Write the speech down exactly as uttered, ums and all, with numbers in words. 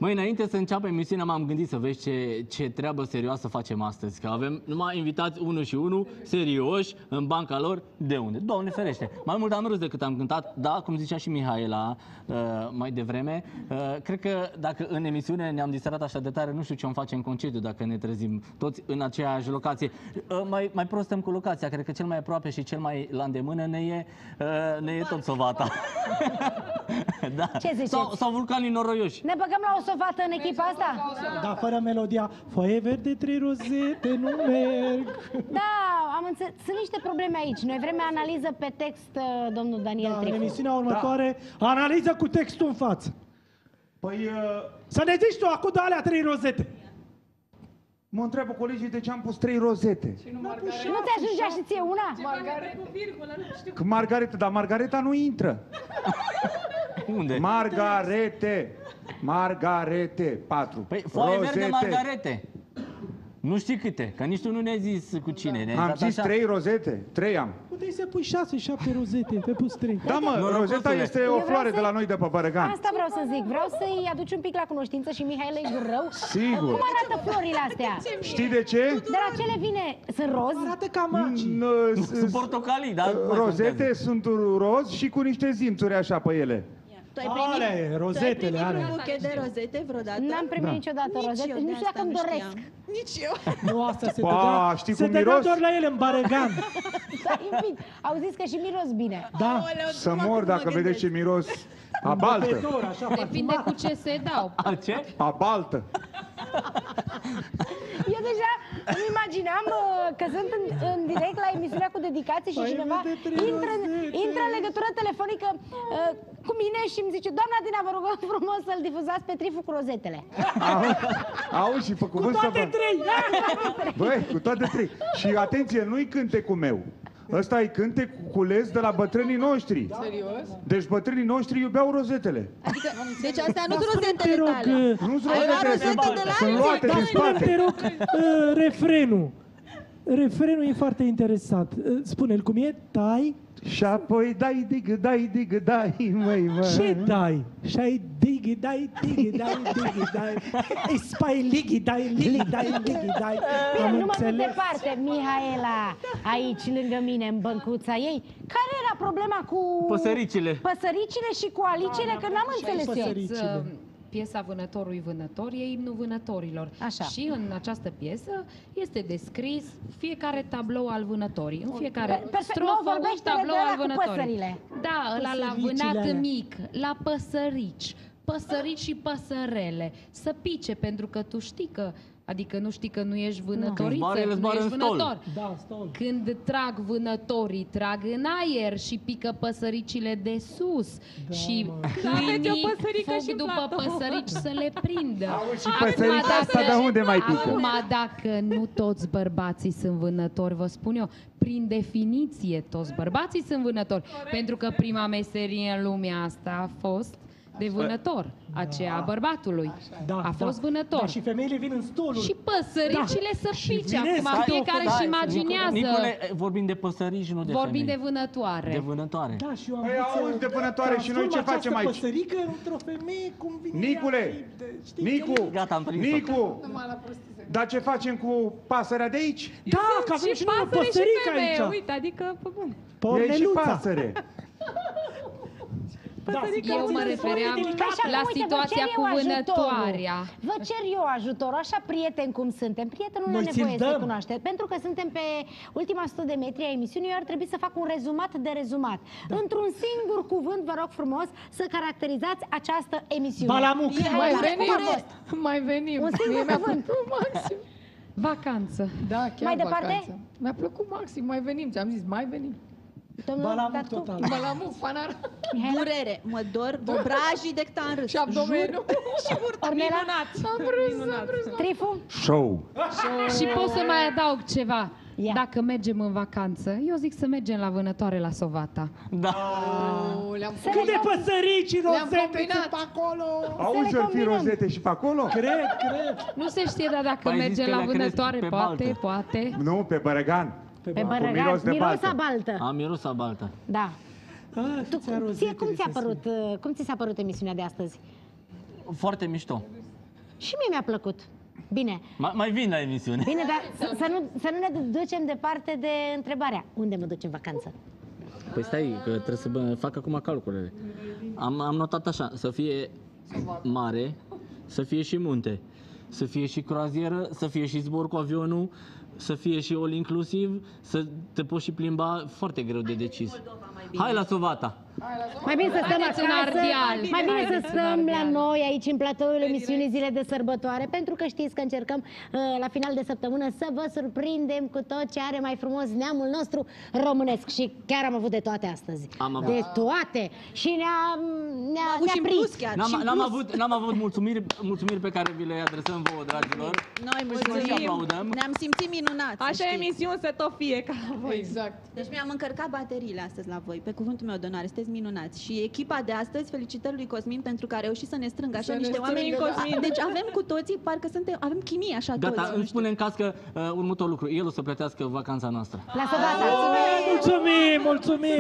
Măi, înainte să înceapă emisiunea, m-am gândit să vezi ce, ce treabă serioasă facem astăzi. Că avem numai invitați unul și unul, serioși, în banca lor. De unde? Doamne ferește! Mai mult am râs decât am cântat. Da, cum zicea și Mihaela uh, mai devreme. Uh, cred că dacă în emisiune ne-am distrat așa de tare, nu știu ce om face în concediu dacă ne trezim toți în aceeași locație. Uh, mai, mai prostăm cu locația. Cred că cel mai aproape și cel mai la îndemână ne e, uh, ne e tot Sovata. Da. Ce ziceți? Sau, sau vulcanii noroioși. Ne băgăm la o sovată în echipa asta? Da, fără melodia. Foaie verde, trei rozete, nu merg. Da, am înțeles. Sunt niște probleme aici. Noi vrem analiză pe text, domnul Daniel Da, în Trifu. emisiunea următoare, da. Analiză cu textul în față. Păi, uh, să ne zici tu, acum de alea trei rozete. mă întreabă colegii de ce am pus trei rozete. Și nu ți ajungea și ție una? Margareta cu virgulă, nu știu. Că Margareta, dar Margareta nu intră. Unde? Margarete. Margarete. Patru. Păi, foaie rozete. verde Margarete. Nu știi câte, că nici tu nu ne-ai zis cu cine. Ne Am zis așa. Trei rozete. Trei am. Puteai să pui șase, șapte rozete, te pus trei. Da, mă, Norocosule. rozeta este o floare de la noi de pe Bărăgan. Asta vreau să zic. Vreau să-i aduci un pic la cunoștință și Mihaela e greu. Sigur. Cum arată florile astea? Știi de ce? De la ce le vine? Sunt roz? Arată ca magii. Sunt portocalii, da? Rozete sunt roz și cu niște zimțuri așa pe ele. Tu ai primit, Ale, rozetele, tu ai primit ale. un buchet de rozete vreodată? N-am primit Da. niciodată Nici rozete. eu, Nu de știu asta dacă îmi nu doresc. știam. Nici eu. Nu, asta se Pa, dădea, știi se cum dădea miros? doar la ele în Bărăgan. Stai un pic. Au zis că și miros bine. Da. Aoleu, Să numai mor cum mă dacă vedeți gândesc. ce miros. A baltă. Băbetor, așa, Depinde cu ce se dau. A ce? A baltă. Eu deja îmi imaginam uh, că sunt în, în direct la emisiunea cu dedicație și Păi, cineva vede, trei intră, în- rozete. intră în legătură telefonică uh, cu mine și îmi zice: doamna Dina, vă rugăm frumos să-l difuzați pe Trifu cu rozetele. Auzi și pe Cu cuvânt să toate vă... trei. Băi, cu toate trei. Și atenție, nu-i cântecul meu. Ăsta e cântec cules de la bătrânii noștri. Serios? Deci bătrânii noștri iubeau rozetele. Adică, deci astea nu sunt Te rozetele rog, tale. uh, Nu-s Ai luat rozetele, sunt, rozete de la sunt alții? luate da, din spune-mi, te spate. rog, uh, refrenul. Refrenul e foarte interesant. Uh, Spune-l cum e, tai, Și apoi dai dig, dai dig, dai, măi, măi. ce dai? Și-ai digi, dai, digi, dai, digi, dai. E spai, ligi, dai, ligi, dai, digi, dai. Bine, Am nu mă duc înțeles. departe. Mihaela, aici lângă mine, în băncuța ei. Care era problema cu... Păsăricile. Păsăricile și cu alicile, că n-am înțeles eu. păsăricile. Piesa Vânătorului Vânător e imnul vânătorilor. Așa. Și în această piesă este descris fiecare tablou al vânătorii. În fiecare Pe- perfect. strofă, Nu, un vorbește-ne tablou de ăla al cu vânătorii. păsările. Da, ăla la Păsăricile vânat alea. mic, la păsărici, păsărici și păsărele. Să pice, pentru că tu știi că, adică nu știi că nu ești Când vânătoriță, zboară, ele nu zboară ești în stol. vânător. Da, stol. Când trag vânătorii, trag în aer și pică păsăricile de sus. Da, și mă. câinii Aveți o păsărică fug și în după platou. păsărici să le prindă. Auzi, și Acum, păsărica asta dacă- de unde mai pică? Acum, dacă nu toți bărbații sunt vânători, vă spun eu, prin definiție toți bărbații sunt vânători. Pentru că prima meserie în lumea asta a fost de vânător, aceea a bărbatului. Da, A fost da. vânător. Da, și femeile vin în stoluri. Și păsăricile să Și pice. vine Acum, stai, fiecare stai, își imaginează. Nicole, vorbim de păsărici, nu de Vorbim de femei. vânătoare. De vânătoare. Da, și eu am Păi, vrut să auzi de vânătoare și noi ce transform facem această aici? păsărică într-o femeie cum vine Nicule, ea și de- știi, Nicu, Gata, am prins-o. Nicu, dar ce facem cu pasărea de aici? Da, că avem și noi o pasăre și păsărică femeie, aici. uite, adică, pe bune. Pe E și Orneluța. pasăre. Da, Eu mă refeream Așa, la uite, vă situația cer cu eu vânătoarea. ajutorul. Vă cer eu ajutor, așa prieteni cum suntem. Prietenul nu Noi are ți-l nevoie să dăm. cunoaște. Pentru că suntem pe ultima sută de metri a emisiunii, eu ar trebui să fac un rezumat de rezumat. Da. Într-un singur cuvânt, vă rog frumos, să caracterizați această emisiune. Balamuc. Mihaela, Mai cum venim, a fost? mai venim. Un singur Mie mi-a cuvânt. plăcut maxim. Vacanță. Da, chiar Mai departe? vacanță. Mi-a plăcut maxim, mai venim. Ți-am zis, mai venim. Domnul, Balamuc dar tu- total. Balamuc, fanar Mihaela? Durere, mă dor, obrajii de cât am râs. și abdomenul. Și burta. Ornela? Am vrut, am vrut. Trifu? Show. Și pot să mai adaug ceva. Ia. Dacă mergem în vacanță, eu zic să mergem la vânătoare la Sovata. Da. Oh, le-am Cât de păsărici rozete combinat. sunt pe acolo. Auzi, să fii combinăm. rozete și pe acolo? Cred, cred. Nu se știe, dar dacă Păi ai zis mergem că la le-a cresc vânătoare, pe poate, baltă. poate. Nu, pe Bărăgan. Pe miros Bărăgan, de mirosa baltă. baltă. Am mirosa baltă. Da. Ah, Tu, ți-a ție, cum rozetele ți-a să părut, uh, cum ți s-a părut emisiunea de astăzi? Foarte mișto. Și mie mi-a plăcut. Bine. Mai, mai vin la emisiune. Bine, dar să, să, nu, să nu ne ducem departe de întrebarea. Unde mă duc în vacanță? Păi stai, că trebuie să bă, fac acum calculele. Am, am notat așa, să fie mare, să fie și munte, să fie și croazieră, să fie și zbor cu avionul, să fie și all inclusiv, să te poți și plimba, foarte greu de decis. Hai la Sovata! Mai bine să stăm Haideți în acasă, Ardeal. mai bine să Haideți în stăm la Ardeal. noi aici în platoul emisiunii Zile de Sărbătoare, pentru că știți că încercăm uh, la final de săptămână să vă surprindem cu tot ce are mai frumos neamul nostru românesc și chiar am avut de toate astăzi. Am avut. De toate. Și ne-a, ne-a, Am avut și ne-a în prins. plus chiar. și N-am, în n-am, plus. avut, n-am avut mulțumiri, mulțumiri pe care vi le adresăm vouă, dragilor. Noi Și mulțumim. aplaudăm. Ne-am simțit minunați. să Așa știți. emisiuni se tot fie ca la voi. Exact. Deci mi-am încărcat bateriile astăzi la voi, pe cuvântul meu de onoare, sunteți minunați. Și echipa de astăzi, felicitări lui Cosmin pentru că a reușit să ne strângă așa Să ne niște oameni. strâng, Cosmin. Deci avem cu toții, parcă suntem, avem chimie așa Gata, toți. nu îmi știu. spune în caz că uh, următorul lucru, el o să plătească vacanța noastră. La Sovata. Mulțumim, mulțumim!